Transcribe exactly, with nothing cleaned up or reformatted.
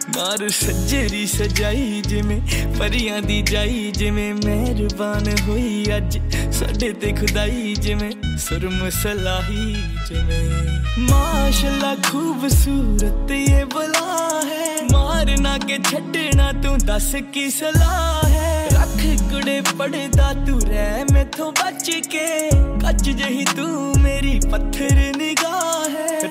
मार सज्जरी सजाई जिमें परियां दी जाई, जिमें मेहरबान हुई अज साडे ते खुदाई, जिमें सुरम सलाही जिमें। माशाल्लाह खूबसूरत ये बला है, मारना के छड़ना तू दस की सलाह है। रख कुड़े पड़दा तू रह मैथों बच के, कच जही तू मेरी पत्थर निगाह है।